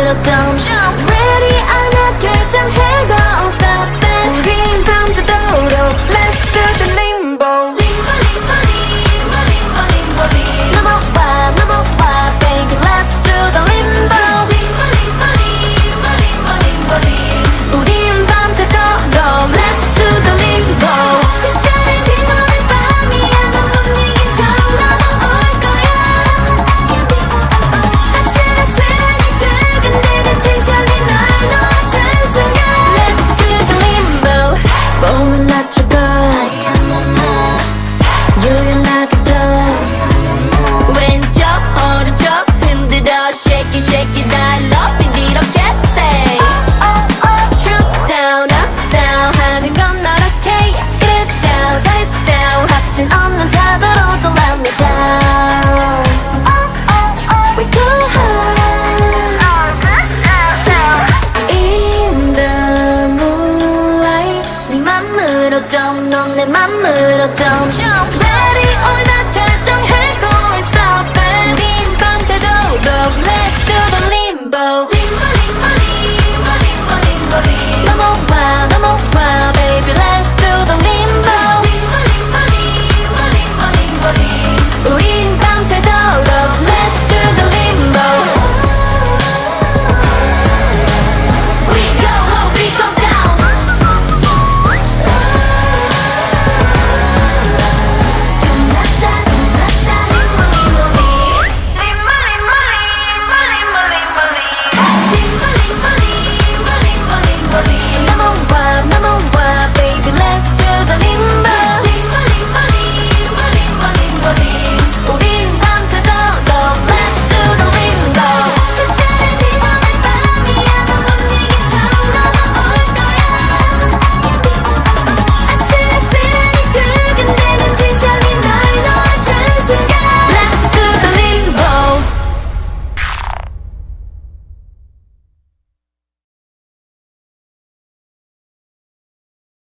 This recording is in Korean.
맘으로 좀 Ready 하나 결정해 Go stop it 우린 밤새도록 Let's do the limbo Limbo limbo limbo limbo limbo limbo 넘어와 baby Let's do the limbo Limbo limbo limbo limbo limbo limbo 우린 밤새도록 Let's do the limbo 특별히 지나는 밤이야 넌 분위기처럼 넘어올 거야 아슬아슬하게 두근대는 텐션이 날 놓아준 순간 Let's do the limbo 몸은 낮추고 유연하게 더 왼쪽 오른쪽 흔들어 Shake it shake it I love it 이렇게 say Drop down up down 하는 건 널 okay Get it down shut it down 확신 없는 자세로 Don't let me down We go high In the moonlight 네 맘으로 좀 넌 내 맘으로 좀 Ready or not 결정해 Go and stop it 우린 밤새도록 Let's do the limbo